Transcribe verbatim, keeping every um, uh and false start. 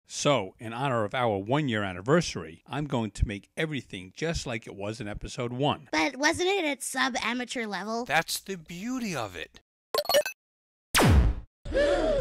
So, in honor of our one-year anniversary, I'm going to make everything just like it was in episode one. But wasn't it at sub-amateur level? That's the beauty of it.